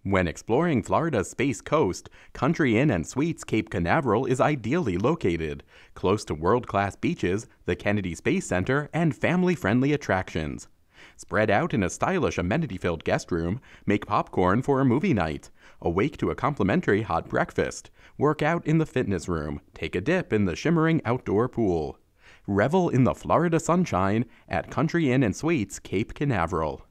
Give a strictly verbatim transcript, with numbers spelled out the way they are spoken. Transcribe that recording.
When exploring Florida's Space Coast, Country Inn and Suites Cape Canaveral is ideally located, close to world-class beaches, the Kennedy Space Center, and family-friendly attractions. Spread out in a stylish amenity-filled guest room, make popcorn for a movie night, awake to a complimentary hot breakfast, work out in the fitness room, take a dip in the shimmering outdoor pool. Revel in the Florida sunshine at Country Inn and Suites Cape Canaveral.